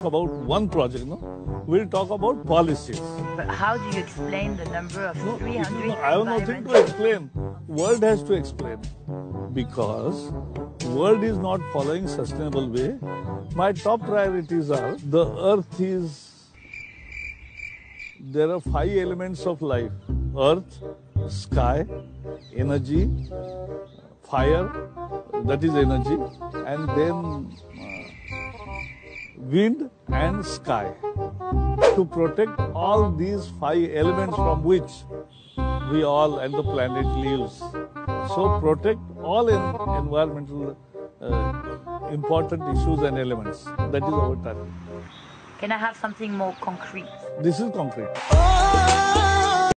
about one project, no? We'll talk about policies. But how do you explain the number of 300 I have nothing to explain. World has to explain. Because world is not following sustainable way. My top priorities are the earth is... There are 5 elements of life. Earth, sky, energy, fire, that is energy, and then wind and sky. To protect all these 5 elements from which we all and the planet lives. So protect all environmental important issues and elements. That is our target. Can I have something more concrete? This is concrete.